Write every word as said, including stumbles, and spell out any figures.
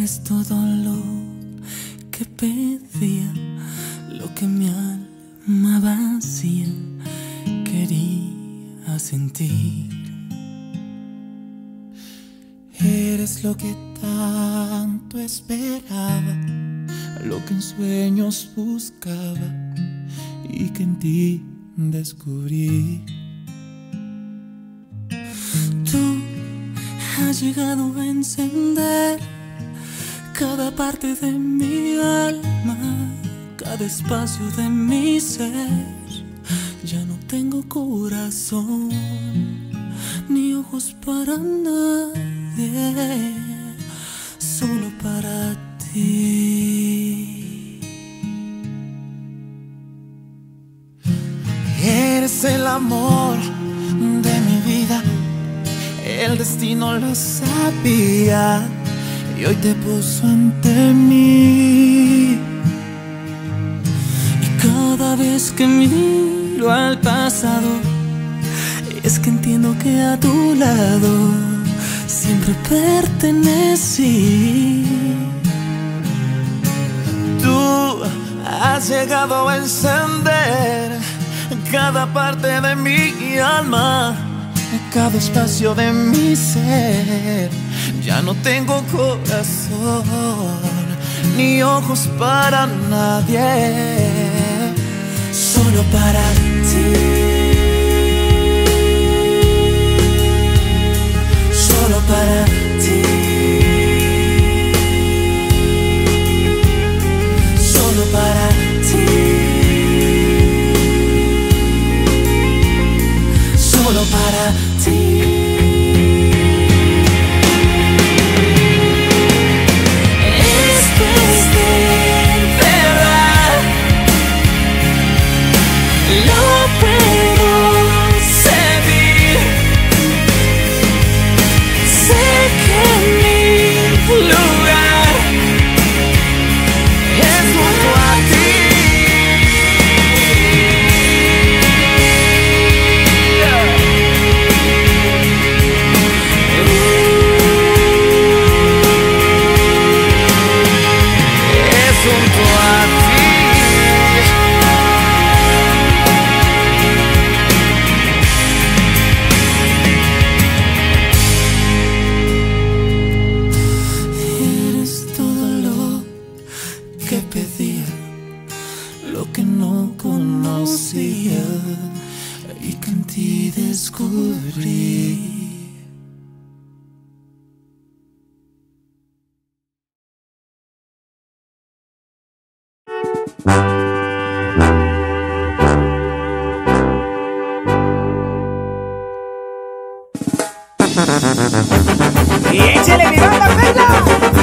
Eres todo lo que pedía, lo que mi alma vacía quería sentir. Eres lo que tanto esperaba, lo que en sueños buscaba y que en ti descubrí. Tú has llegado a encender cada parte de mi alma, cada espacio de mi ser. Ya no tengo corazón ni ojos para nadie, solo para ti. Eres el amor de mi vida, el destino lo sabía y hoy te puso ante mí. Y cada vez que miro al pasado, es que entiendo que a tu lado siempre pertenecí. Tú has llegado a encender cada parte de mi alma, cada espacio de mi ser. Ya no tengo corazón ni ojos para nadie, solo para ti, solo para ti, solo para ti, solo para ti. Lo que no conocía y que en ti descubrí. Y échale mi banda, Perla.